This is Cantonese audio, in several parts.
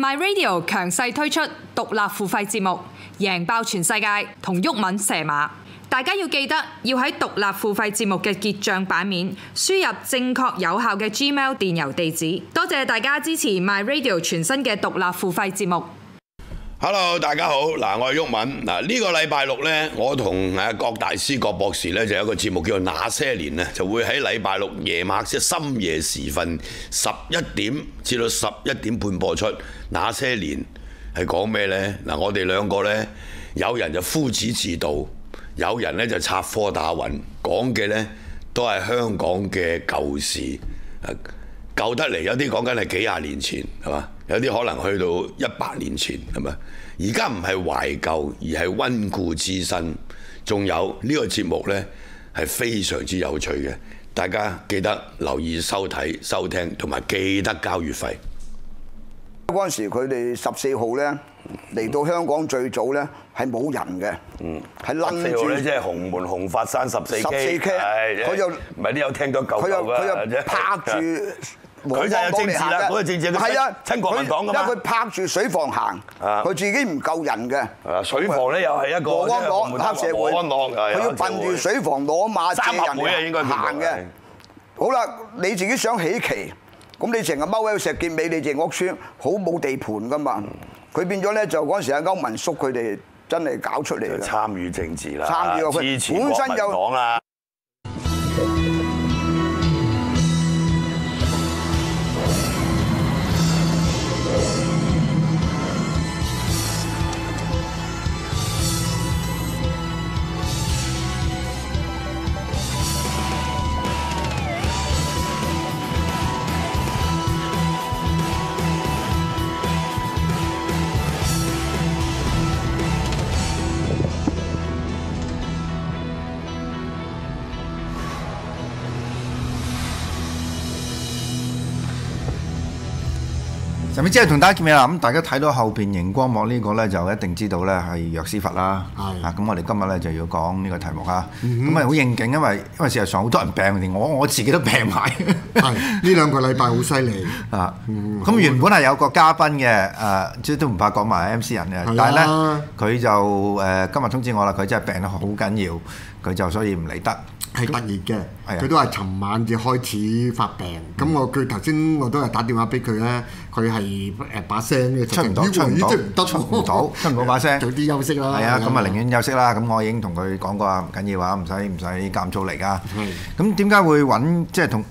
My Radio 強勢推出獨立付費節目，贏爆全世界同毓民蛇馬。大家要記得要喺獨立付費節目嘅結帳版面輸入正確有效嘅 Gmail 電郵地址。多謝大家支持 My Radio 全新嘅獨立付費節目。 Hello， 大家好，嗱，我係毓民。嗱，呢個禮拜六呢，我同郭大師、郭博士呢，就有一個節目叫做《那些年》呢，就會喺禮拜六夜晚即係深夜時分11點至到11點半播出。《那些年》係講咩呢？嗱，我哋兩個呢，有人就夫子自道，有人呢就插科打諢，講嘅呢都係香港嘅舊事，舊得嚟，有啲講緊係幾廿年前，係嘛？有啲可能去到100年前，係咪？而家唔係懷舊，而係溫故知新。仲有呢個節目呢係非常之有趣嘅，大家記得留意收睇、收聽，同埋記得交月費。 嗰陣時佢哋14號呢嚟到香港最早呢係冇人嘅，係冧住咧，即係紅門紅髮山14K， 佢就唔係啲有聽到舊佢就拍住。 佢就係政治啦，嗰個政治係啊， 親國民黨㗎嘛。 因為佢拍住水房行，佢自己唔夠人嘅。 水房咧又係一個和安朗黑社會，佢要奔住水房攞馬借人行嘅。好啦，你自己想起旗，咁你成日踎喺石硤尾，你隻屋村好冇地盤㗎嘛。佢變咗咧就嗰陣時阿歐文叔佢哋真係搞出嚟嘅。 參與政治啦， 參與佢本身有講啦。 咁即係同大家見面啦。咁大家睇到後邊熒光幕呢個咧，就一定知道咧係藥師佛啦。係啊，咁我哋今日咧就要講呢個題目啊。咁啊好應景，因為事實上好多人病，連我自己都病埋。 係呢兩個禮拜好犀利啊！咁原本係有個嘉賓嘅，即係都唔怕講埋 MC 人嘅，但係咧佢就今日通知我啦，佢真係病得好緊要，佢就所以唔嚟得。 係突然嘅，佢都係尋晚至開始發病。咁佢頭先我都係打電話俾佢咧，佢係把聲嘅出唔到把聲， 早啲休息啦。 係啊，咁啊寧願休息啦。咁我已經同佢講過啊，唔緊要啊，唔使監粗嚟㗎。咁點解會揾即係同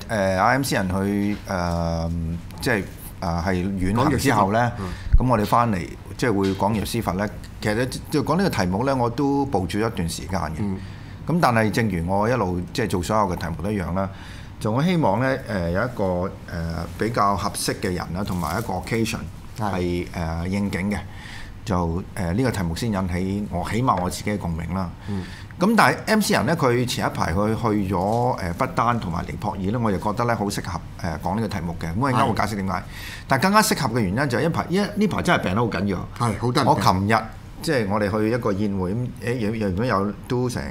IMC 人去即係係遠行之後咧？咁我哋翻嚟即係會講藥師佛咧。其實就講呢個題目咧，我都部署一段時間嘅。咁但係正如我一路即係做所有嘅題目都一樣啦，就我希望咧有一個比較合適嘅人啦，同埋一個 occasion 係應景嘅，就呢個題目先引起我起碼我自己嘅共鳴啦。咁但係 MC 人咧，佢前一排佢去咗不丹同埋尼泊爾咧，我就覺得咧好適合講呢個題目嘅。咁我陣間會解釋點解，但係更加適合嘅原因就係呢排真係病得好緊要。 係好得。 我琴日即係我哋去一個宴會咁，原本有都成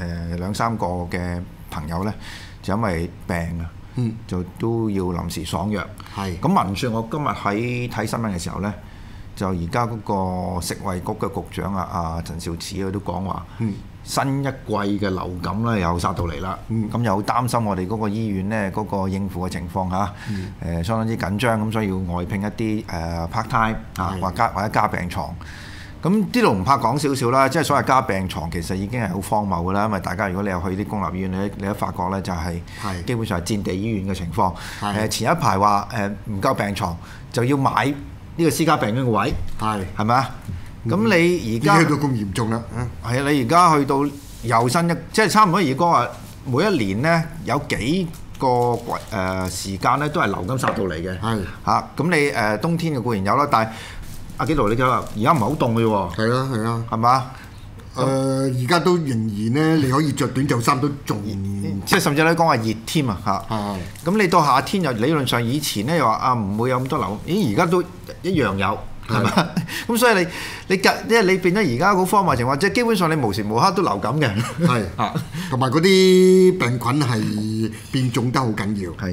2-3個嘅朋友咧，就因為病啊，就都要臨時爽約。係。咁聞說我今日喺睇新聞嘅時候咧，就而家嗰個食衛局嘅局長阿陳肇始佢都講話，新一季嘅流感咧又殺到嚟啦。咁又好擔心我哋嗰個醫院咧嗰個應付嘅情況嚇，相當之緊張，咁所以要外聘一啲part time 或者加病床。咁啲路唔怕講少少啦，即係所謂加病床其實已經係好荒謬㗎啦，因為大家如果你有去啲公立醫院，你都發覺咧就係基本上係戰地醫院嘅情況。前一排話唔夠病床，就要買呢個私家病院嘅位，係咪啊？咁你而家去到咁嚴重啦， 係啊！你而家去到又新一，即係差唔多。而家話每一年咧有幾個時間咧都係流感殺到嚟嘅，嚇。咁你冬天嘅固然有啦，但係阿紀陶你睇下，而家唔係好凍嘅喎。 係啊，係啊， 係嘛？ 而家都仍然咧，你可以着短袖衫都仲， 即係甚至你講話熱添啊嚇。咁你到夏天又理論上以前咧又話唔會有咁多流，咦而家都一樣有。係嘛？咁所以你即係你變咗而家好荒謬情況，即係基本上你無時無刻都流感嘅。係啊， 同埋嗰啲病菌係變種得好緊要。係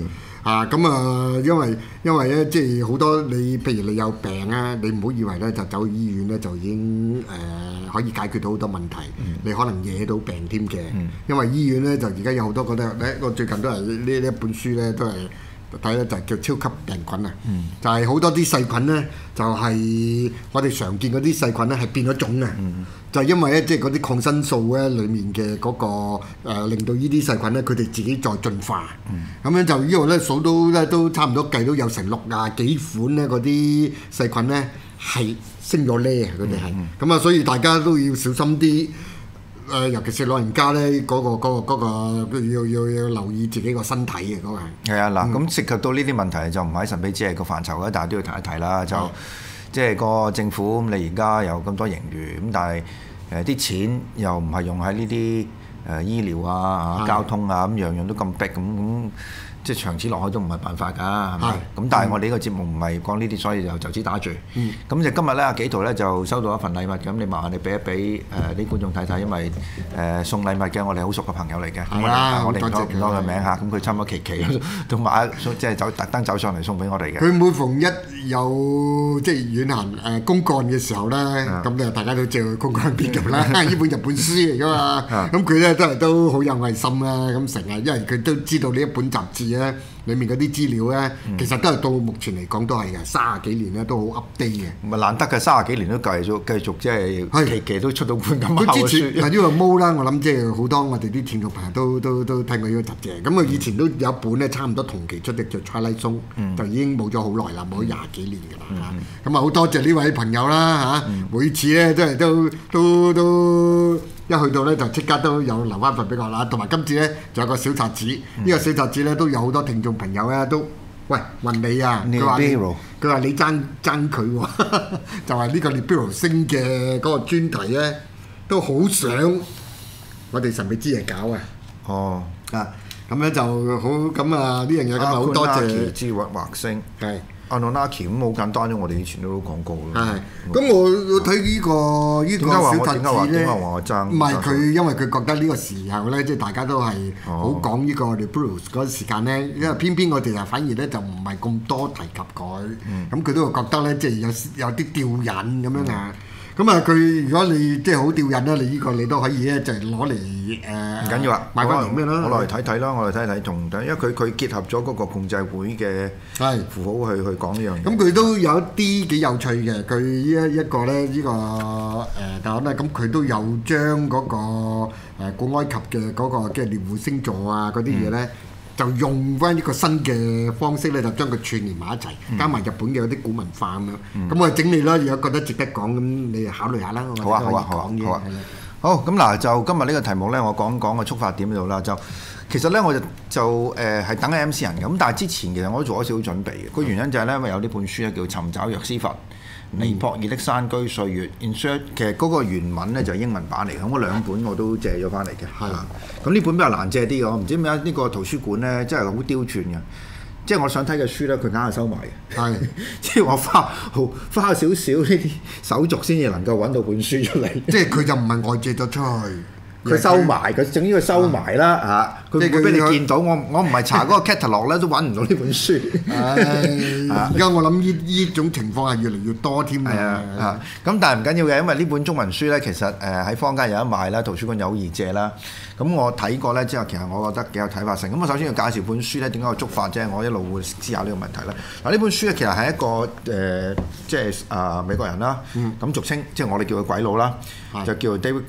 咁因為咧，即係好多你，譬如你有病啊，你唔好以為咧就走去醫院咧就已經可以解決到好多問題，你可能惹到病添嘅。因為醫院咧就而家有好多覺得咧，我最近都係呢一本書咧都係睇咧就係叫超級病菌啊，就係好多啲細菌咧就係我哋常見嗰啲細菌咧係變咗種嘅，就係因為咧即係嗰啲抗生素咧裡面嘅嗰個令到呢啲細菌咧佢哋自己再進化，咁樣就呢度咧數到咧都差唔多計到有成60幾款咧嗰啲細菌咧係升咗呢啊，佢哋係咁啊，所以大家都要小心啲。尤其是老人家咧，嗰個要留意自己個身體嘅嗰個係。 係啊，嗱，咁涉及到呢啲問題就唔喺神秘之夜個範疇嘅，但係都要提一提啦。就即係個政府咁，你而家有咁多盈餘，咁但係啲錢又唔係用喺呢啲醫療啊、交通啊，咁樣樣都咁逼咁。即係長此落去都唔係辦法㗎，係咪？咁但係我哋呢個節目唔係講呢啲，所以就此打住。咁就今日咧，阿紀陶咧就收到一份禮物，咁你麻煩你俾一俾啲觀眾睇睇，因為送禮物嘅我哋好熟嘅朋友嚟嘅。我哋唔講佢名嚇，咁佢差唔多期同埋即係特登走上嚟送俾我哋嘅。 佢每逢一有即係遠行公幹嘅時候咧，咁咧大家都知道公幹邊度啦，呢本日本書嚟㗎嘛。咁佢咧都好有愛心啦，咁成日因為佢都知道呢一本雜誌咧，裡面嗰啲資料咧，其實都係到目前嚟講都係嘅，30幾年咧都好 update 嘅。 唔係難得嘅30幾年都繼續即係期都出到本咁厚嘅書。 嗱呢個毛啦，我諗即係好多我哋啲聽眾朋友都聽過呢個雜誌。咁佢以前都有一本咧，差唔多同期出嘅叫《Twilight Zone》，就已經冇咗好耐啦，冇咗20幾年㗎啦。咁啊好多謝呢位朋友啦嚇，每次咧真係都一去到咧就即刻都有留翻份俾我啦，同埋今次咧仲有個小冊子，呢個小冊子咧都有好多聽眾朋友咧都喂問你啊，佢話你爭佢喎，就係呢個 Nibiru 星嘅嗰個專題咧，都好想我哋神秘之夜搞啊！ 哦， 咁樣就好咁啊！呢樣嘢咁啊好多謝之惑星係。 Anunnaki 咁好簡單啫，我哋以前都講過啦。 係，咁我睇呢個小冊子咧， 點解話我爭？ 唔係佢，因為佢覺得呢個時候咧，即係大家都係好講呢個 Nibiru 嗰個時間咧，因為偏偏我哋又反而咧就唔係咁多提及佢，咁佢都會覺得咧，即係有啲吊癮咁樣啊。咁啊，佢如果你即係好吊癮啦，你呢個你都可以咧，就係攞嚟唔緊要啊， 買翻嚟咩啦？ 我落嚟睇睇啦，我嚟睇睇同，因為佢結合咗嗰個共濟會嘅符號去講呢樣嘢。咁佢都有一啲幾有趣嘅，佢呢一個咧呢個但係咧，咁佢都有將嗰個古埃及嘅嗰個即係獵戶星座啊嗰啲嘢咧。就用翻一個新嘅方式咧，就將佢串連埋一齊，加埋日本嘅嗰啲古文化咁樣。咁我整理啦，如果覺得值得講，咁你考慮下啦。 好啊，好咁嗱，就今日呢個題目咧，我講個觸發點喺度啦。就其實咧，我就係等緊 MC 人嘅。咁但係之前其實我都做咗少少準備嘅。個原因就係咧，因為有呢本書咧叫《尋找藥師佛：尼泊爾的山居歲月》，insert 其實嗰個原文咧就係英文版嚟嘅。咁嗰兩本我都借咗翻嚟嘅。係啦。咁呢本比較難借啲嘅，我唔知點解呢個圖書館咧真係好刁鑽嘅。即係我想睇嘅書咧，佢硬係收埋嘅。係，即係我花少少呢啲手續先至能夠揾到本書出嚟。 即係佢就唔係外借咗出去。 佢收埋，佢總之佢收埋啦嚇，佢唔會俾你見到。我唔係查嗰個 catalog 咧，都揾唔到呢本書。 而家我諗呢種情況係越嚟越多添啊！ 咁但係唔緊要嘅，因為呢本中文書咧，其實喺坊間有得賣啦，圖書館又好易借啦。咁我睇過咧之後，其實我覺得幾有啟發性。咁我首先要介紹本書咧，點解有觸發啫？我一路會思考呢個問題啦。嗱，呢本書咧其實係一個即係美國人啦，咁俗稱即係我哋叫佢鬼佬啦，就叫 David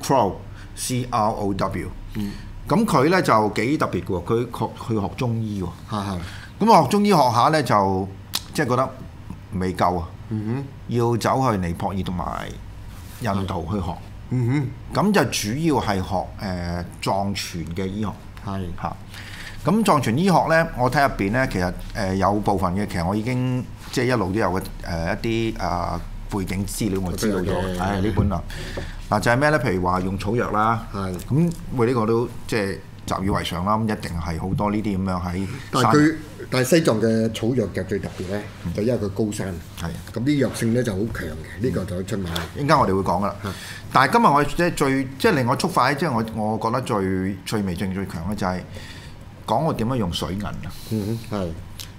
Crow。CROW，咁佢咧就幾特別嘅喎，佢學中醫喎，咁我學中醫學下咧就即係覺得未夠啊，要走去尼泊爾同埋印度去學，咁就主要係學藏傳嘅醫學，嚇，咁藏傳醫學咧，我睇入邊咧其實有部分嘅，其實我已經即係一路都有嘅一啲背景資料我知道咗，呢本啊。嗱就係咩咧？譬如話用草藥啦，咁我呢個都即係習以為常啦。咁一定係好多呢啲咁樣喺。 但係西藏嘅草藥就最特別咧，就因為佢高山，咁啲藥性咧就好強嘅。呢個就出名。 陣間我哋會講噶啦。但係今日我即係令我觸發，即係我覺得最趣味性最強咧，就係講我點樣用水銀啊。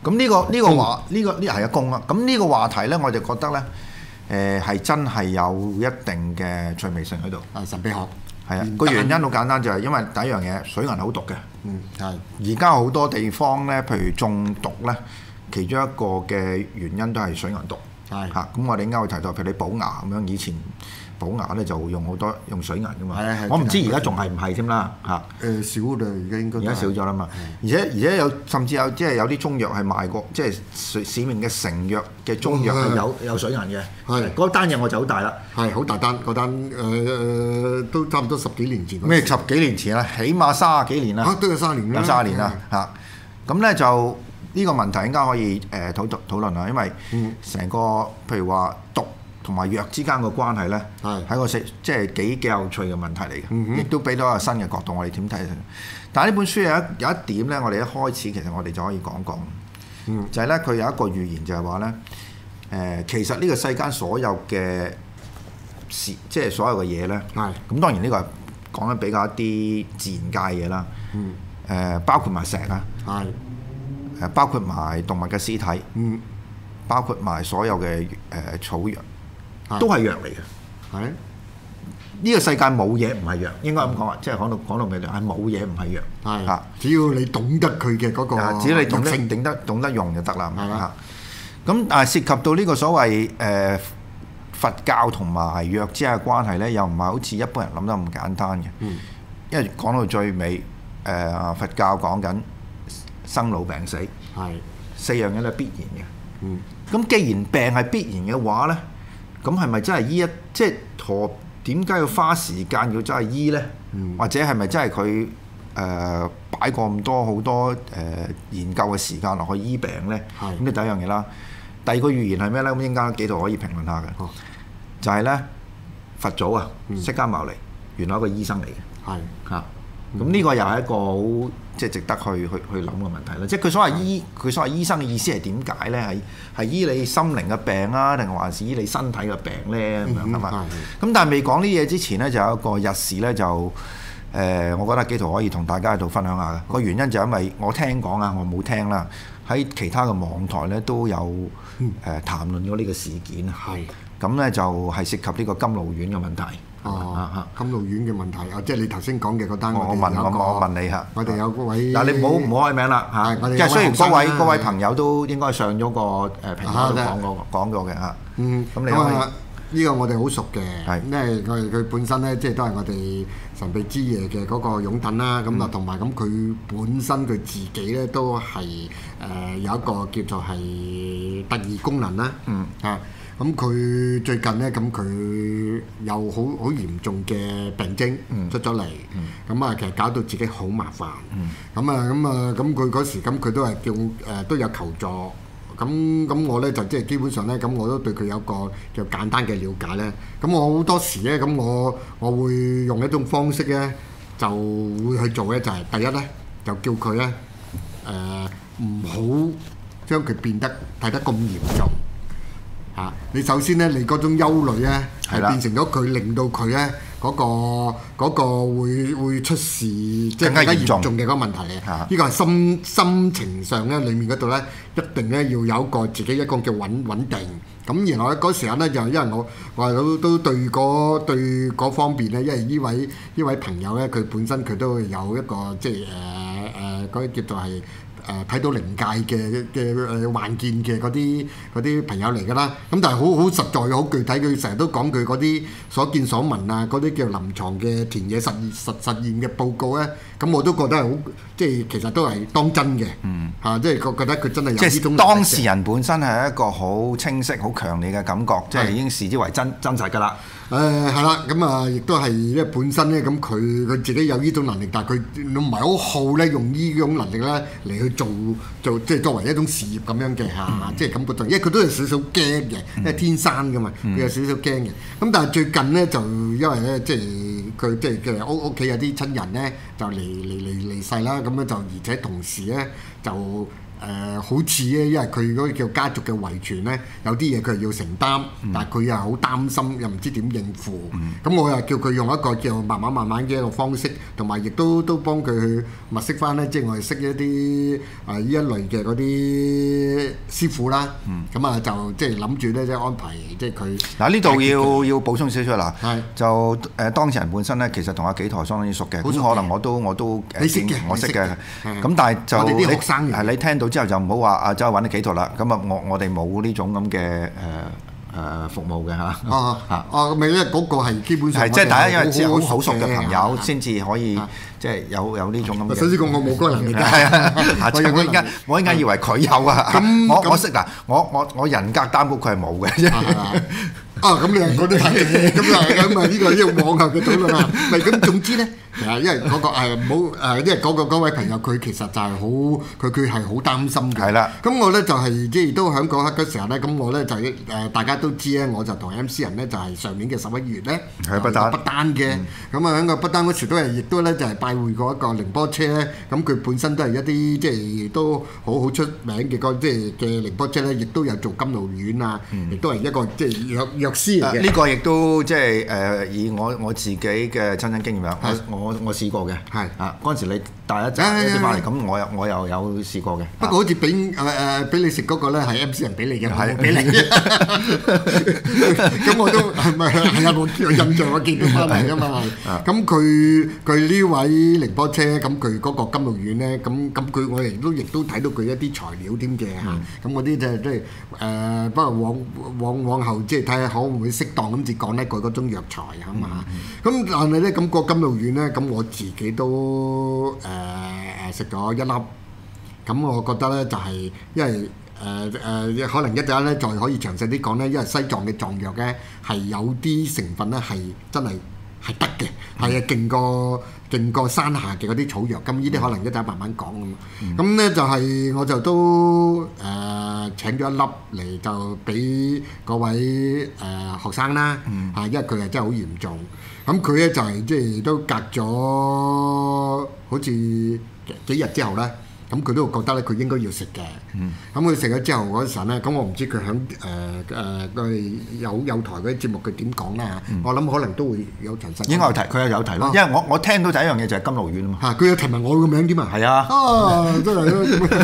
咁呢個話呢係一公啦。咁呢個話題咧，我就覺得咧係真係有一定嘅趣味性喺度。 神秘學係啊，個原因好簡單，就係因為第一樣嘢水銀好毒嘅。 係。 而家好多地方咧，譬如中毒咧，其中一個嘅原因都係水銀毒。 係嚇，咁我哋啱啱會提到，譬如你補牙咁樣，以前補牙咧就用好多用水銀噶嘛。我唔知而家仲係唔係添啦嚇。 少啦，而家應該。 而家少咗啦嘛。而且有甚至有即係有啲中藥係賣過，即係市面嘅成藥嘅中藥係有水銀嘅。係嗰單嘢我就好大啦。係好大單，嗰單都差唔多10幾年前。 咩10幾年前啊？起碼30幾年啦。 都有30年啦。 有30年啦嚇。咁咧就。呢個問題應該可以討論啦，因為成個譬如話毒同埋藥之間嘅關係咧，係個即係幾有趣嘅問題嚟嘅，亦都俾到一個新嘅角度，我哋點睇？但係呢本書有一點咧，我哋一開始其實我哋就可以講講，就係咧佢有一個預言就係話咧，其實呢個世間所有嘅事，即係所有嘅嘢咧，咁當然呢個係講緊比較一啲自然界嘢啦，包括埋石啊。包括埋動物嘅屍體，包括埋所有嘅草藥，都係藥嚟嘅。係呢個世界冇嘢唔係藥，應該咁講啊，即係講到尾係冇嘢唔係藥。係啊， 只要你懂得佢嘅嗰個， 只要你懂得用就得啦。係啦。咁但係涉及到呢個所謂佛教同埋藥之間嘅關係咧，又唔係好似一般人諗得咁簡單嘅。因為講到最尾，佛教講緊生老病死係4樣嘢都係必然嘅。咁既然病係必然嘅話咧，咁係咪真係醫即係點解要花時間要真係醫咧？或者係咪真係佢擺過咁多好多研究嘅時間落去醫病咧？咁呢第一樣嘢啦。第二個預言係咩咧？咁應該幾度可以評論下嘅，就係咧佛祖啊，釋迦牟尼原來係一個醫生嚟嘅。係嚇。咁呢個又係一個好即係值得去諗嘅問題啦。即係佢所謂醫生嘅意思係點解咧？係醫你心靈嘅病啊，定還是醫你身體嘅病咧？咁樣係嘛？咁但係未講呢嘢之前咧，就有一個日事咧，就我覺得幾圖可以同大家喺度分享下嘅。個原因就因為我聽講啊，我冇聽啦，喺其他嘅網台咧都有談論咗呢個事件啊。係咁咧，就係涉及呢個甘露丸嘅問題。 甘露丸嘅問題啊，即係你頭先講嘅嗰單。我問你嚇。我哋有嗰位。 嗱，你唔好開名啦嚇。即係雖然嗰位朋友都應該上咗個頻道都講過嘅嚇。咁你可以。 呢個我哋好熟嘅，因為佢本身咧，即係都係我哋神秘之夜嘅嗰個擁躉啦。咁啊，同埋咁佢本身佢自己咧都係有一個叫做係特異功能啦。咁佢最近咧，咁佢有好嚴重嘅病徵出咗嚟，咁啊其實搞到自己好麻煩。咁佢嗰時咁佢都係叫都有求助。咁我咧就即係基本上咧，咁我都對佢有個叫簡單嘅了解咧。咁我好多時咧，咁我會用一種方式咧，就會去做咧，就係第一咧，就叫佢咧唔好將佢變得睇得咁嚴重。你首先咧，你嗰種憂慮咧，係變成咗佢令到佢咧嗰個會出事，即係更加嚴重嘅嗰個問題嚟。呢個係心情上咧，裡面嗰度咧，一定咧要有一個自己一個叫穩定。咁然後咧嗰時候咧，就因為我都對嗰方面咧，因為呢位朋友咧，佢本身佢都有一個即係嗰啲叫做係。睇到靈界嘅幻見嘅嗰啲朋友嚟㗎啦，咁但係好實在好具體，佢成日都講佢嗰啲所見所聞啊，嗰啲叫臨床嘅田野實驗嘅報告咧，咁我都覺得係好，即係其實都係當真嘅，即係覺得佢真係有呢種。即係當事人本身係一個好清晰、好強烈嘅感覺，即係已經視之為真實㗎啦。 係啦，咁啊，亦都係因為本身咧，咁佢自己有呢種能力，但係佢唔係好好咧，用呢種能力咧嚟去做即係作為一種事業咁樣嘅嚇，即係感覺上，因為佢都有少少驚嘅，因為天生㗎嘛，佢有少少驚嘅。咁但係最近咧就因為咧，即係佢即係嘅屋企有啲親人咧就離世啦，咁樣就而且同時咧就好似咧，因為佢嗰個叫家族嘅遺傳咧，有啲嘢佢係要承擔，但係佢又好擔心，又唔知點應付。咁我又叫佢用一個叫慢慢嘅一個方式，同埋亦都幫佢去物色翻咧，即係我哋識一啲呢一類嘅嗰啲師傅啦。咁啊就即係諗住咧，即係安排即係佢。嗱呢度要補充少少啦，就當事人本身咧，其實同阿紀陶相當之熟嘅，咁可能我都你識嘅， 我識嘅。咁但係就我哋啲學生係你聽到之後就唔好話走去揾紀陶啦。咁啊，我哋冇呢種咁嘅服務嘅嚇。 咪因為嗰個係基本上即係大家因為只係好熟嘅朋友先至可以即係有呢種咁嘅。 首先講我冇嗰個能力㗎。 係啊，我依家以為佢有啊。我識嗱，我人格擔保佢係冇嘅。 咁你又講得太正，咁啊呢個要往後嘅討論啦。咪咁總之咧，因為嗰個唔好因為嗰位朋友佢其實就係好佢係好擔心嘅。 係啦。咁我咧就係即係都喺嗰刻嘅時候咧，咁我咧就大家都知咧，我就同 MC 人咧就係上年嘅11月咧係不丹嘅。 咁啊喺個不丹嗰時都係亦都咧就係拜會過一個寧波車咧。咁佢本身都係一啲即係都好出名嘅個即係嘅寧波車咧，亦都有做甘露丸啊，亦都係一個即係藥師嚟嘅。 呢個亦都即係以我自己嘅親身經驗啦，我試過嘅。係嗰陣時你帶一啲翻嚟，咁我又有試過嘅。 不過好似俾你食嗰個咧係 MC 人俾你嘅，係俾你。咁我都係咪係啊？我印象我見到翻嚟㗎嘛。咁佢呢位寧波車，咁佢嗰個甘露丸咧，咁佢我哋亦都睇到佢一啲材料添嘅嚇。咁嗰啲即係不過往後即係睇下可唔會適當咁至講咧佢嗰種藥材啊嘛。咁但係咧咁個甘露丸咧，咁我自己都食咗一粒。咁我覺得咧就係因為可能一陣咧再可以詳細啲講咧，因為西藏嘅藏藥咧係有啲成分咧係真係得嘅，係勁過山下嘅嗰啲草藥。咁呢啲可能一陣慢慢講咁。咁咧就係我就都請咗一粒嚟就俾嗰位學生啦。因為佢係真係好嚴重。咁佢咧就係即係都隔咗好似幾日之後咧。咁佢都覺得咧，佢應該要食嘅。咁佢食咗之後嗰陣咧，咁我唔知佢響佢有台嗰啲節目佢點講啦。我諗可能都會有詳細。 應該有提，佢有提咯。因為我聽到第一樣嘢就係甘露丸啊嘛。 佢有提埋我個名添啊。 係啊。 真係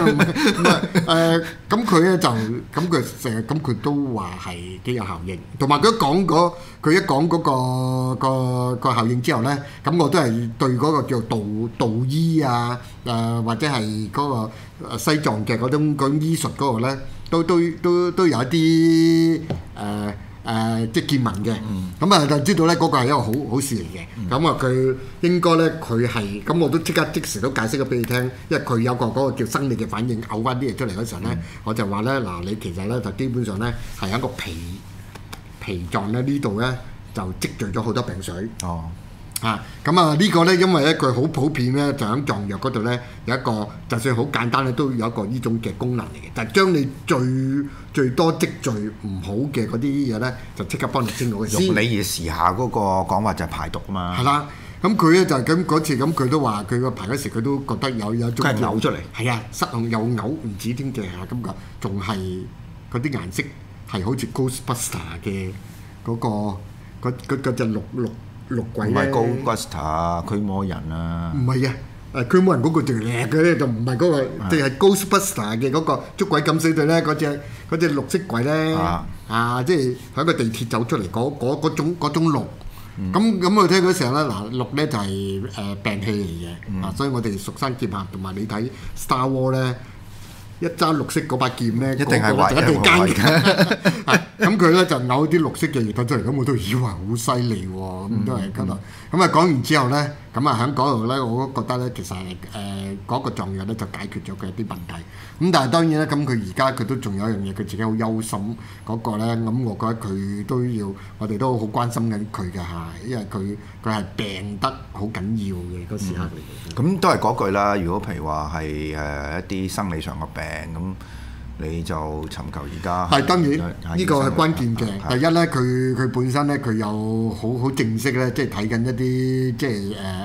咁佢咧就咁佢成日咁佢都話係幾有效應，同埋佢一講嗰個效應之後咧，咁我都係對嗰個叫道醫啊或者係嗰個西藏嘅嗰種醫術嗰個咧，都有一啲即係見聞嘅。咁啊就知道咧嗰個係一個好事嚟嘅。咁啊佢應該咧佢係咁我都即時都解釋咗俾你聽，因為佢有個嗰個叫生理嘅反應，嘔翻啲嘢出嚟嗰時候咧，我就話咧嗱，你其實咧就基本上咧係一個脾臟咧呢度咧就積聚咗好多病水。咁啊呢個咧，因為咧佢好普遍咧，就喺藏藥嗰度咧有一個，就算好簡單咧，都有一個呢種嘅功能嚟嘅，就係將你最多積聚唔好嘅嗰啲嘢咧，就即刻幫你清咗佢先。 用李儀時下嗰個講法就係排毒啊嘛。 係啦，咁佢咧就係咁嗰次，咁佢都話佢個排嗰時佢都覺得有種佢係嘔出嚟。 係啊，失控有嘔唔止添嘅嚇，咁個仲係嗰啲顏色係好似 Ghostbuster 嘅嗰隻綠鬼咧， 唔係 Ghostbuster，驅魔人啊！ 唔係啊，驅魔人嗰個最叻嘅咧，就唔係嗰個，淨係 Ghostbuster 嘅嗰個捉鬼敢死隊咧，嗰隻綠色鬼咧，即係喺個地鐵走出嚟嗰種綠。咁我聽嗰時候咧，嗱綠咧就係病氣嚟嘅，所以我哋蜀山劍俠同埋你睇 Star War 咧。一揸綠色嗰把劍咧， 一定係壞一定奸嘅。咁佢咧就嘔啲綠色嘅液體出嚟，咁我都以為好犀利喎，咁都係咁啊。咁啊講完之後咧，咁啊喺嗰度咧，我都覺得咧，其實嗰個藏藥咧就解決咗佢啲問題。咁但係當然咧，咁佢而家佢都仲有一樣嘢，佢自己好憂心嗰個咧。咁我覺得佢都要，我哋都好關心緊佢嘅嚇，因為佢係病得好緊要嘅個時刻嚟嘅。 咁都係嗰句啦。如果譬如話係一啲生理上嘅病咁，你就尋求而家係當然呢個係關鍵嘅。第一咧，佢本身咧佢有好正式咧，即係睇緊一啲即係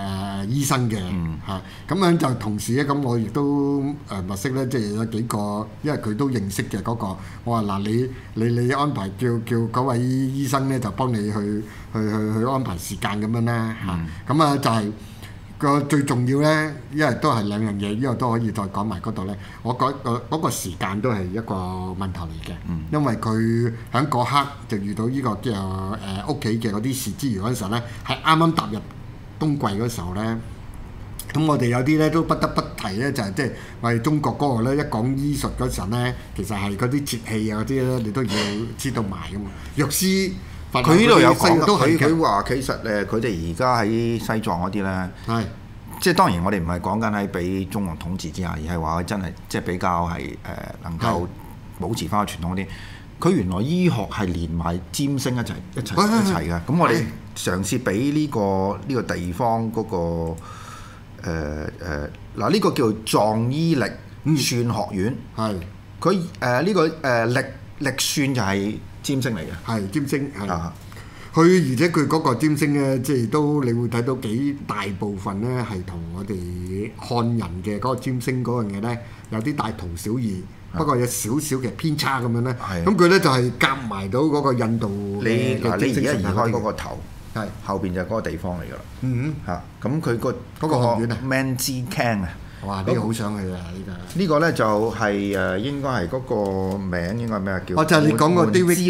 醫生嘅嚇，咁樣就同時咧，咁我亦都物色咧，即係有幾個，因為佢都認識嘅嗰個，我話嗱你安排叫嗰位醫生咧，就幫你去安排時間咁樣啦嚇，咁啊就係。個最重要咧，因為都係兩樣嘢，因為都可以再講埋嗰度咧。我覺嗰個時間都係一個問題嚟嘅，因為佢喺嗰刻就遇到呢個叫屋企嘅嗰啲事之餘嗰陣時候咧，係啱啱踏入冬季嗰時候咧。咁我哋有啲咧都不得不提咧，就係即係我哋中國嗰個咧，一講醫術嗰陣咧，其實係嗰啲節氣啊嗰啲咧，你都要知道埋噶嘛。藥師。 佢呢度有講，佢話其實佢哋而家喺西藏嗰啲咧，即係當然我哋唔係講緊喺俾中國統治之下，而係話佢真係即係比較係能夠保持翻個傳統嗰啲。佢原來醫學係連埋占星一齊嘅。咁我哋嘗試俾呢個地方嗰個嗱呢個叫藏醫力算學院。佢呢個歷算就係占星嚟嘅， 係占星係。佢而且佢嗰個占星咧，即係都你會睇到幾大部分咧，係同我哋漢人嘅嗰個占星嗰樣嘢咧，有啲大同小異，不過有少少嘅偏差咁樣咧。咁佢咧就係夾埋到嗰個印度嘅占星。 你而家移開嗰個頭，後邊就係嗰個地方嚟㗎啦。咁佢嗰個學院啊 Manji Kang 啊。 哇！呢個好想去啊！ 呢個咧就係應該係嗰個名應該係咩叫？ 就係你講個 David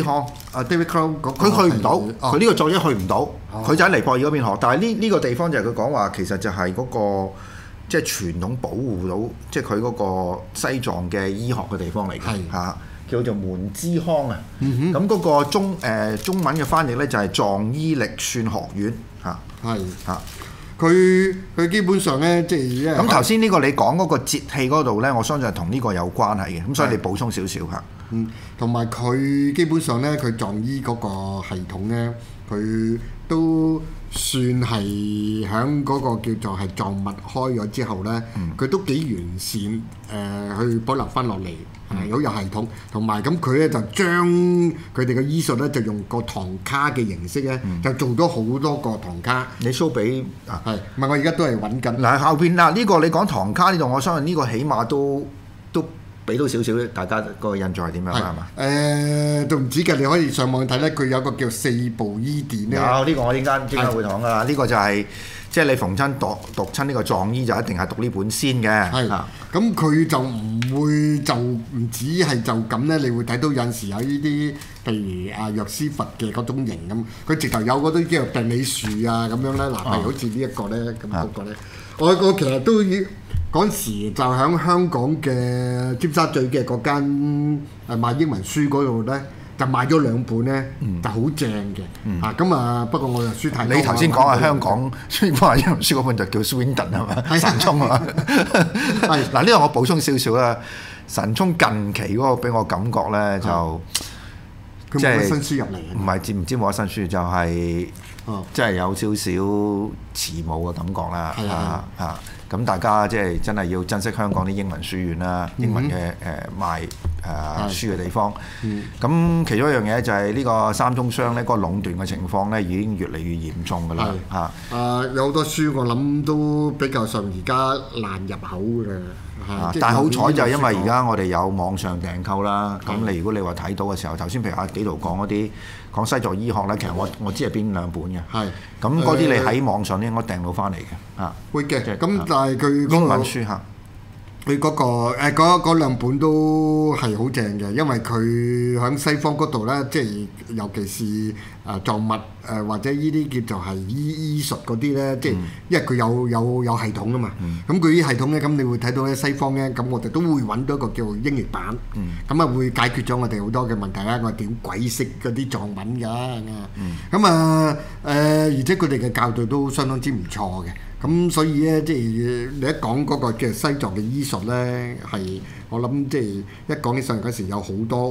Crow 佢去唔到，佢呢個作者去唔到，佢就喺尼泊爾嗰邊學。但係呢個地方就係佢講話，其實就係嗰個即係傳統保護到，即係佢嗰個西藏嘅醫學嘅地方嚟嘅嚇，叫做門支康啊。咁嗰個中文嘅翻譯咧就係藏醫力算學院嚇。 佢基本上咧，即係咁頭先呢個你講嗰個節氣嗰度咧，我相信係同呢個有關係嘅，咁所以你補充少少嚇。 同埋佢基本上咧，佢藏醫嗰個系統咧，佢都算係喺嗰個叫做係藏脈開咗之後咧，佢都幾完善，去保留翻落嚟。好有系統，同埋咁佢咧就將佢哋嘅醫術咧就用個唐卡嘅形式咧，就做咗好多個唐卡。 你 show 俾唔係我而家都係揾緊。 嗱後邊呢個你講唐卡呢度，我相信呢個起碼都俾到少少大家個印象係點樣係嘛？ 都唔止嘅，你可以上網睇咧，佢有個叫4部醫典咧。 有呢個我陣間會講噶啦，呢個就係。即係你逢親讀親呢個藏醫就一定係讀呢本先嘅。 咁佢就唔會就唔止係就咁咧，你會睇到有陣時有呢啲，譬如藥師佛嘅嗰種型咁，佢直頭有嗰啲叫做病理樹啊咁樣咧。嗱，譬如好似呢一個咧，咁嗰個咧，我其實都嗰時就喺香港嘅尖沙咀嘅嗰間賣英文書嗰度咧。就買咗2本咧，就好正嘅。咁啊，不過我又書太多。 你頭先講係香港買英文書嗰本就叫 Swindon 係嘛？神聰啊嘛。嗱呢個我補充少少啦。神聰近期嗰個俾我感覺咧就即係新書入嚟。 唔係唔知冇乜新書，就係即係有少少慈母嘅感覺啦。咁大家即係真係要珍惜香港啲英文書院啦，英文嘅賣書嘅地方。咁其中一樣嘢就係呢個三中商咧，嗰個壟斷嘅情況咧已經越嚟越嚴重㗎啦。 有好多書我諗都比較上而家難入口㗎。 但係好彩就係因為而家我哋有網上訂購啦。咁你如果你話睇到嘅時候，頭先譬如阿紀陶講嗰啲講西藏醫學咧，其實我知係邊2本嘅。咁嗰啲你喺網上咧應該訂到翻嚟嘅。 會嘅。咁但係佢英文書嚇。 佢嗰嗰2本都係好正嘅，因為佢喺西方嗰度咧，即係尤其是藏脈或者呢啲叫做係醫術嗰啲咧，即係因為佢有系統啊嘛。咁佢啲系統咧，咁你會睇到咧西方咧，咁我哋都會揾到一個叫英譯版，咁啊會解決咗我哋好多嘅問題啦。我點鬼識嗰啲藏文㗎？咁而且佢哋嘅教導都相當之唔錯嘅。咁所以咧，即係你一講嗰個嘅西藏嘅醫術咧，係我諗即係一講起上嗰時有好多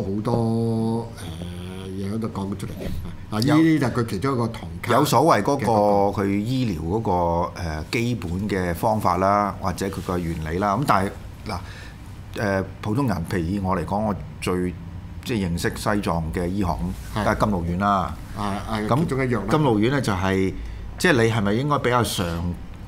嘢喺度講出嚟嘅。呢啲就係佢其中一個唐卡。有所謂嗰個佢醫療嗰個基本嘅方法啦，或者佢個原理啦。咁但係嗱普通人，譬如以我嚟講，我最即係認識西藏嘅醫學咁，梗係甘露丸啦。咁其中一樣啦。甘露丸咧就係即係你係咪應該比較常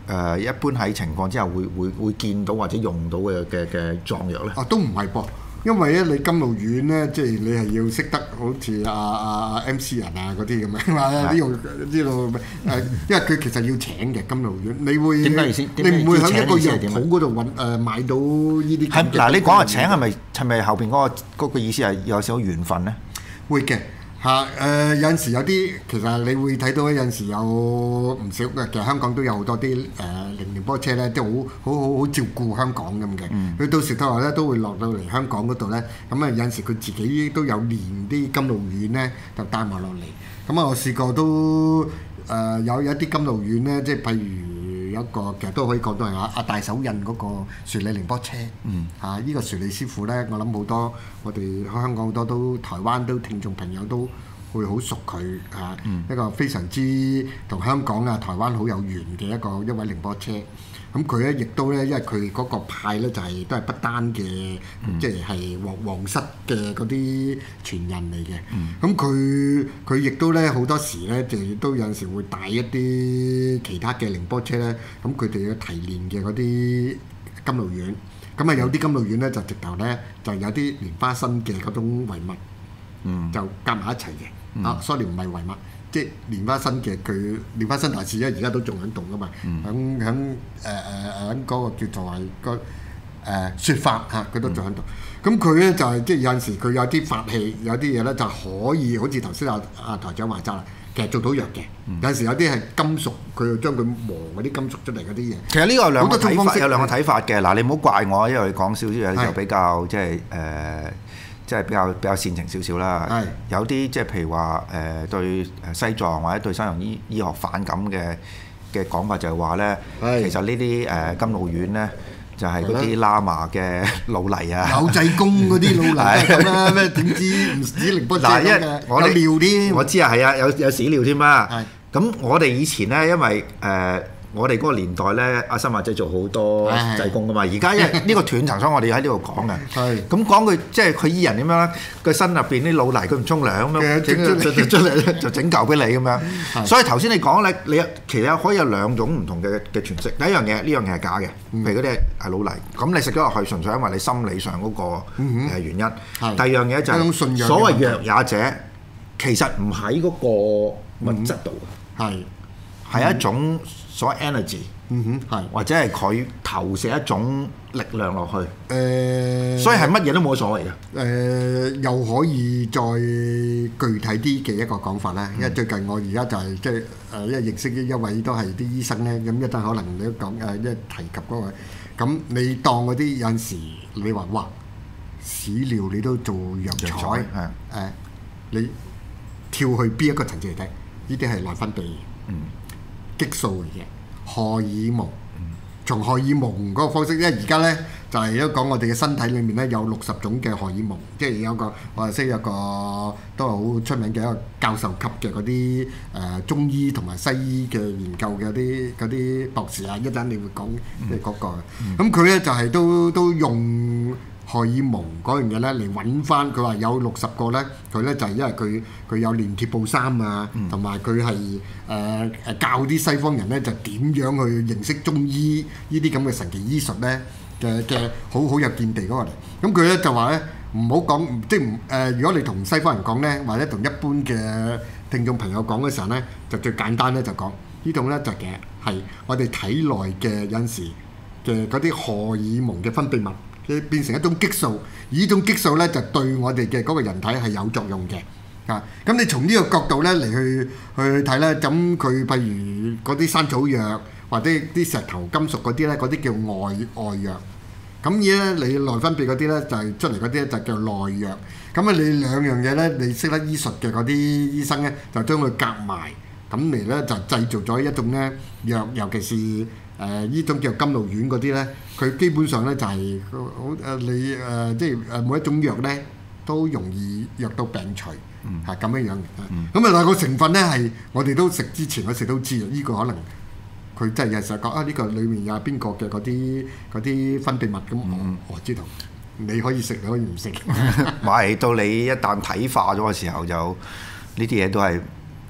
一般喺情況之下會見到或者用到嘅壯藥咧？ 啊，都唔係噃。因為咧，你甘露丸咧，即係你係要識得好似阿 MC 人啊嗰啲咁樣嘛，呢度因為佢其實要請嘅甘露丸，你會點解意思？你唔會喺一個藥鋪嗰度買到呢啲。係嗱，你講話請係咪後邊嗰個意思係有少少緣分咧？ 會嘅。有陣時有啲，其實你會睇到有陣時有唔少嘅，其實香港都有好多啲凌波車咧，都好照顧香港咁嘅。佢到時到後咧都會落到嚟香港嗰度咧，咁啊有陣時佢自己都有練啲甘露丸咧，就帶埋落嚟。咁啊我試過都有一啲甘露丸咧，即係譬如有一個其實都可以講到係阿大手印嗰個薯利凌波車。呢個薯利師傅咧，我諗好多我哋香港好多都台灣都聽眾朋友都會好熟佢一個非常之同香港啊台灣好有緣嘅一位凌波車。咁佢咧亦都咧，因為佢嗰個派咧就係都係不丹嘅，即係皇室嘅嗰啲傳人嚟嘅。咁佢亦都咧好多時咧，就都有陣時會帶一啲其他嘅凌波車咧。咁佢哋嘅提煉嘅嗰啲甘露丸，咁啊有啲甘露丸咧就直頭咧就有啲蓮花生嘅嗰種遺物，就夾埋一齊嘅。sorry 唔係遺物。即係蓮花生嘅佢蓮花生大師咧，而家都仲喺度噶嘛？喺嗰個叫做係個説法嚇，佢都仲喺度。咁佢咧就係即係有陣時佢有啲法器，有啲嘢咧就可以好似頭先阿台長話齋啦，其實做到藥嘅。有陣時有啲係金屬，佢要將佢磨嗰啲金屬出嚟嗰啲嘢。 其實呢個有兩個睇法，有兩個睇法嘅。嗱，你唔好怪我，因為講少少嘢就比較即係比較煽情少少啦。有啲即係譬如話對西藏或者對西洋醫學反感嘅講法就係話咧，其實呢啲甘露丸咧就係嗰啲喇嘛嘅老泥啊， 有濟公嗰啲老泥咁啦，咩點知唔止凌波車嘅，有料添。 我知啊，係啊，有史料添啊。咁我哋以前咧，因為我哋嗰個年代咧，阿新華仔做好多濟公噶嘛。而家因為呢個斷層，所以我哋喺呢度講嘅。咁講佢即係佢醫人點樣？佢身入邊啲老泥，佢唔沖涼咁樣整出嚟就整嚿俾你咁樣。所以頭先你講咧，你其實可以有兩種唔同嘅詮釋。第一樣嘢，呢樣嘢係假嘅，譬如嗰啲係老泥。咁你食咗落去，純粹因為你心理上嗰個原因。第二樣嘢就係所謂藥也者，其實唔喺嗰個物質度嘅，係一種所謂 energy，或者係佢投射一種力量落去，所以係乜嘢都冇所謂嘅。 又可以再具體啲嘅一個講法啦。因為最近我而家就係即係因為認識一位都係啲醫生咧，咁一陣可能你都講一提及嗰個，咁你當嗰啲有陣時你話哇屎尿你都做藥材，你跳去邊一個層次嚟睇？呢啲係內分泌。激素嚟嘅荷爾蒙，從荷爾蒙嗰個方式，因為而家咧就係都講我哋嘅身體裏面咧有60種嘅荷爾蒙，即係有個我哋識有個都係好出名嘅一個教授級嘅嗰啲中醫同埋西醫嘅研究嘅嗰啲博士啊，一陣你會講嘅嗰個，咁佢咧就係都用荷爾蒙嗰樣嘢咧嚟揾翻，佢話有60個咧，佢咧就係因為佢有練鐵布衫啊，同埋佢係教啲西方人咧就點樣去認識中醫呢啲咁嘅神奇醫術咧嘅好有見地嗰個嚟。咁佢咧就話咧唔好講，即係如果你同西方人講咧，或者同一般嘅聽眾朋友講嘅時候咧，就最簡單咧就講呢種咧就其實係我哋體內嘅有陣時嘅嗰啲荷爾蒙嘅分泌物。變成一種激素，而呢種激素咧就對我哋嘅嗰個人體係有作用嘅。咁你從呢個角度咧嚟去睇咧，咁佢譬如嗰啲山草藥或者啲石頭金屬嗰啲咧，嗰啲叫外藥。咁而咧你內分泌嗰啲咧就係出嚟嗰啲咧就叫內藥。咁啊你兩樣嘢咧，你識得醫術嘅嗰啲醫生咧就將佢夾埋，咁嚟咧就製造咗一種咧藥，尤其是呢種叫甘露丸嗰啲咧，佢基本上咧就係好你即係每一種藥咧都容易藥到病除，係咁樣樣嘅。咁啊，但係個成分咧係我哋都食之前嗰時都知啊，呢個可能佢真係有時候講啊，呢個裡面有邊個嘅嗰啲分泌物咁，我知道你可以食，你可以唔食。 咪到你一旦體化咗嘅時候，就呢啲嘢都係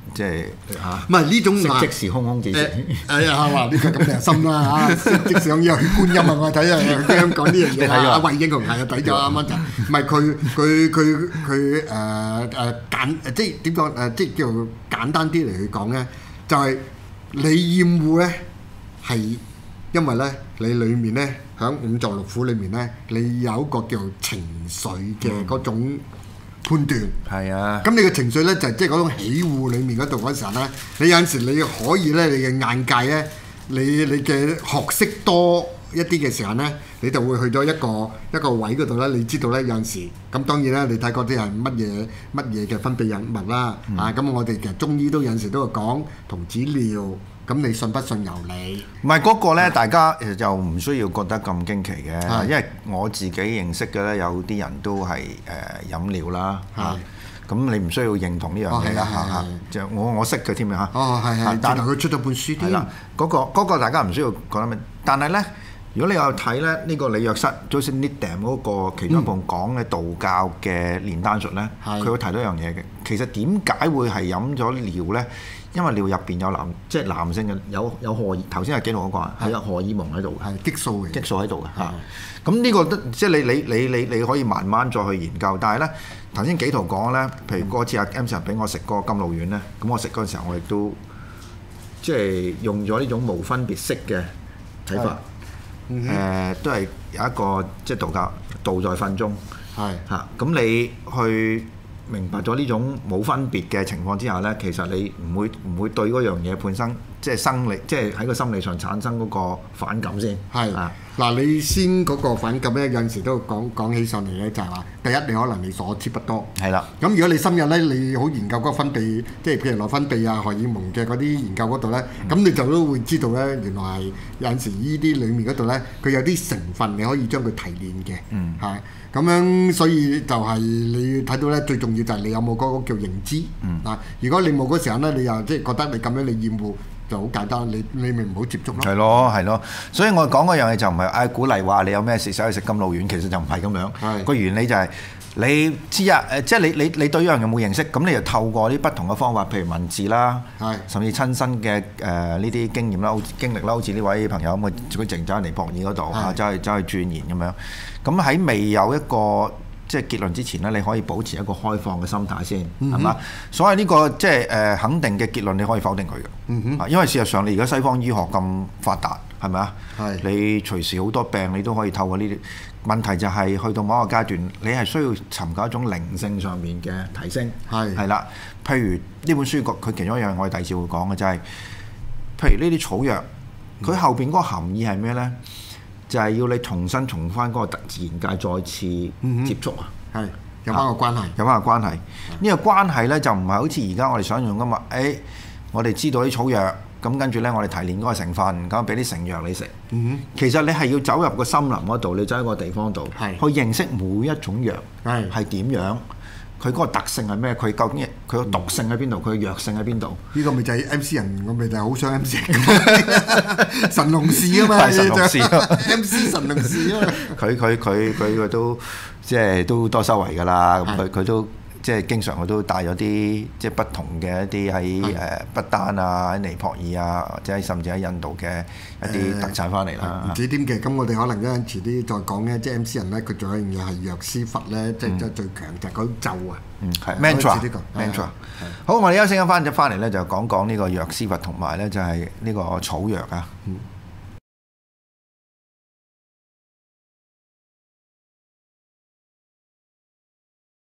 即係嚇。 唔係呢種色即是空，空即是。 係啊，話呢個咁良心啦嚇，即上要去觀音啊！我睇啊，香港呢樣嘢啊，阿魏英雄係啊，睇咗啱啱就唔係佢即係點講即係叫簡單啲嚟去講咧，就係你厭惡咧係因為咧你裡面咧喺五臟六腑裏面咧，你有一個叫情緒嘅嗰種判斷。 係啊。 咁你嘅情緒咧就即係嗰種喜惡裡面嗰度嗰時候咧，你有陣時你可以咧，你嘅眼界咧，你嘅學識多一啲嘅時候咧，你就會去咗一個位嗰度咧，你知道咧有陣時咁當然啦，你睇嗰啲係乜嘢嘅分泌物啦，咁我哋其實中醫都有陣時都會講童子尿。咁你信不信由你？ 唔係嗰個咧，大家其實就唔需要覺得咁驚奇嘅，因為我自己認識嘅咧，有啲人都係飲料啦嚇，咁你唔需要認同呢樣嘢啦嚇，就我識佢添啊嚇。 係，但係佢出咗本書添。係啦， 嗰個大家唔需要覺得咩，但係咧，如果你有睇咧呢個李約瑟 Joseph Needham 嗰個其中一部講嘅道教嘅煉丹術咧，佢會提到一樣嘢嘅。其實點解會係飲咗尿咧？因為尿入邊有即係男性嘅有荷爾，頭先係幾度嗰個係有荷爾蒙喺度嘅， 係激素喺度嘅嚇。咁呢個即係你可以慢慢再去研究。但係咧頭先幾圖講咧，譬如嗰次阿 M Sir 俾我食嗰個甘露丸咧，咁我食嗰陣時候我亦都即係用咗呢種無分別式嘅睇法。都係有一個即係道教道在糞中係嚇。咁你去明白咗呢種冇分別嘅情況之下咧，其實你唔會對嗰樣嘢本身即係生理，即係喺個心理上產生嗰個反感先。係嗱，你先嗰個反感咧，有陣時都講起上嚟咧，就係話第一你可能你所知不多。係啦。咁如果你深入咧，你好研究嗰個分泌，即係譬如內分泌啊、荷爾蒙嘅嗰啲研究嗰度咧，咁你就都會知道咧，原來係有陣時依啲裡面嗰度咧，佢有啲成分你可以將佢提煉嘅。係。咁樣所以就係你睇到咧，最重要就係你有冇嗰個叫認知。如果你冇嗰時候咧，你又即係覺得你咁樣你厭惡。就好簡單，你咪唔好接觸咯。 係咯，所以我講嗰樣嘢就唔係鼓勵話你有咩事走去食甘露丸，其實就唔係咁樣。個原理就係你知啊，即係你對呢樣有冇認識？咁你就透過啲不同嘅方法，譬如文字啦，甚至親身嘅呢啲經驗啦、經歷啦，好似呢位朋友咁，佢淨走喺尼泊爾嗰度走去鑽研咁樣。咁喺未有一個即係結論之前咧，你可以保持一個開放嘅心態先，係嘛？所以呢個即係肯定嘅結論，你可以否定佢嘅。因為事實上你而家西方醫學咁發達，係咪啊？你隨時好多病，你都可以透過呢啲。問題就係去到某一個階段，你係需要尋求一種靈性上面嘅提升。係啦，譬如呢本書佢其中一樣，我哋第二次會講嘅就係，譬如呢啲草藥，佢後邊嗰個含義係咩咧？就係要你重翻嗰個自然界再次接觸啊， 有翻個關係， 呢個關係咧就唔係好似而家我哋想象咁話，我哋知道啲草藥，咁跟住咧我哋提煉嗰個成分，咁俾啲成藥你食。其實你係要走入個森林嗰度，你走喺個地方度，去認識每一種藥係點樣。佢嗰個特性係咩？佢究竟佢個毒性喺邊度？佢嘅藥性喺邊度？ 呢個咪就係 MC 人，我咪就係好想 MC 神農氏啊嘛！ 係神農氏 MC 神農氏啊嘛！ 佢都即係都多修為㗎啦。咁佢都即係經常佢都帶咗啲即係不同嘅一啲喺不丹啊、喺尼泊爾啊，或者甚至喺印度嘅一啲特產翻嚟啦。 唔止點嘅，咁我哋可能一陣遲啲再講咧。即係 MC 人咧，佢仲有一樣嘢係藥師佛咧，即係最強就係嗰咒啊。 係 mantra。好，我哋休息翻嚟咧，就講呢個藥師佛同埋咧就係呢個草藥啊。